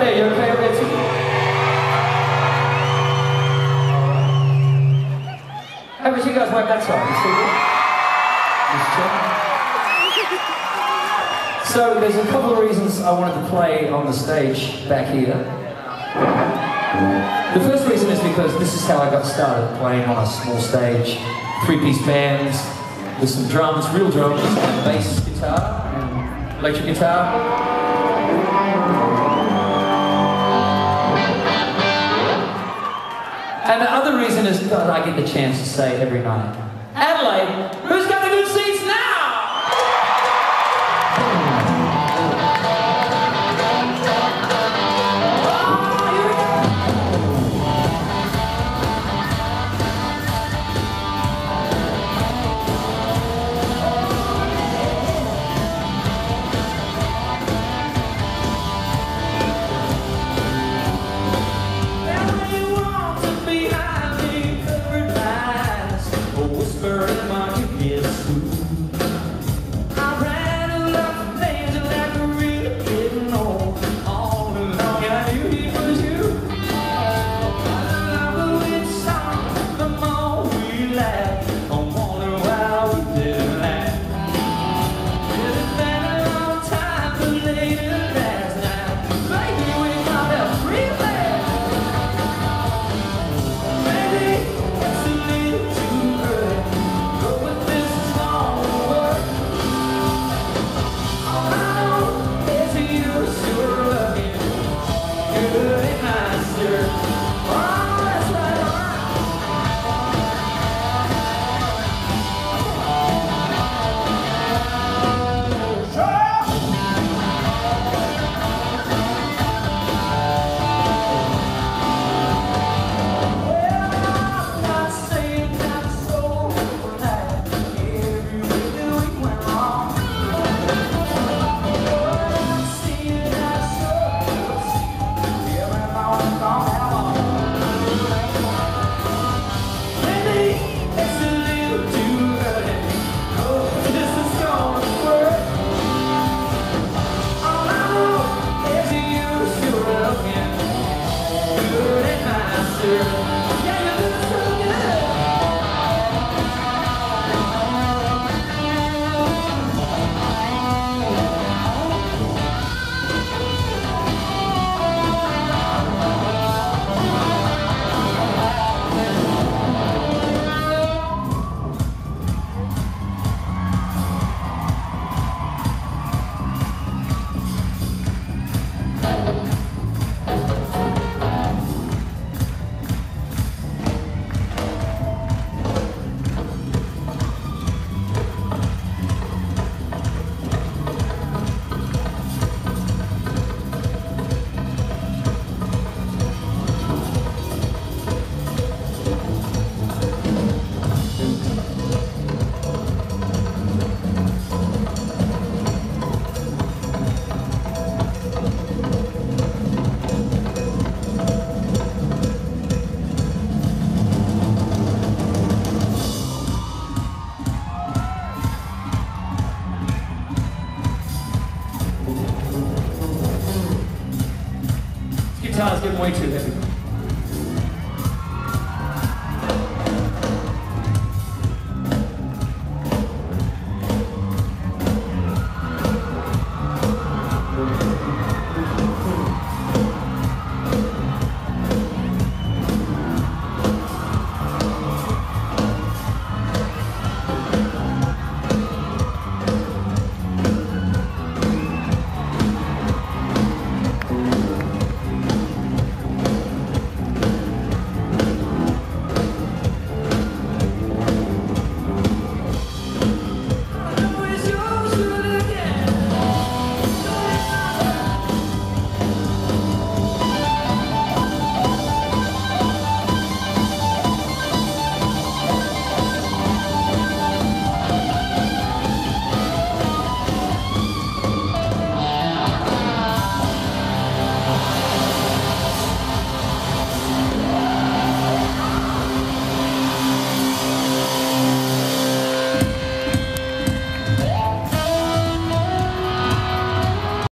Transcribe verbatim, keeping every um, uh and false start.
there, you okay over there too? How about you guys work that side? You see that? So there's a couple of reasons I wanted to play on the stage back here. The first reason is because this is how I got started, playing on a small stage, three-piece bands with some drums, real drums, and bass guitar, and electric guitar. And the other reason is that I get the chance to say every night, Adelaide, who's got the good seats now? Guitar's getting way too heavy.